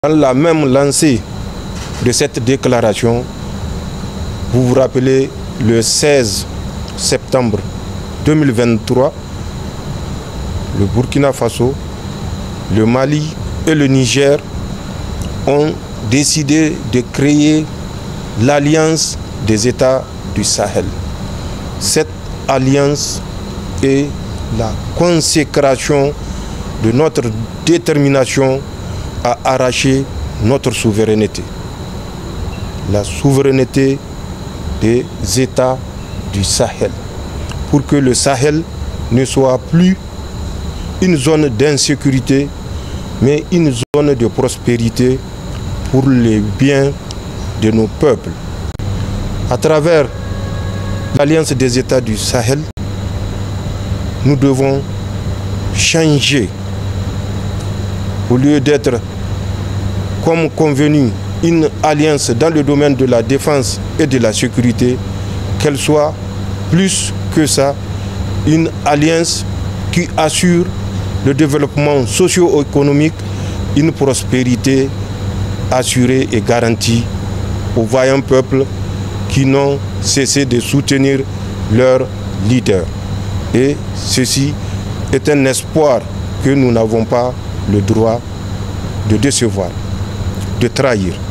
Dans la même lancée de cette déclaration, vous vous rappelez, le 16 septembre 2023, le Burkina Faso, le Mali et le Niger ont décidé de créer l'Alliance des États du Sahel. Cette alliance est la consécration de notre détermination à arracher notre souveraineté. La souveraineté des États du Sahel. Pour que le Sahel ne soit plus une zone d'insécurité, mais une zone de prospérité pour les biens de nos peuples. À travers l'Alliance des États du Sahel, nous devons changer. Au lieu d'être, comme convenu, une alliance dans le domaine de la défense et de la sécurité, qu'elle soit plus que ça, une alliance qui assure le développement socio-économique, une prospérité assurée et garantie aux vaillants peuples qui n'ont cessé de soutenir leurs leaders. Et ceci est un espoir que nous n'avons pas le droit de décevoir, de trahir.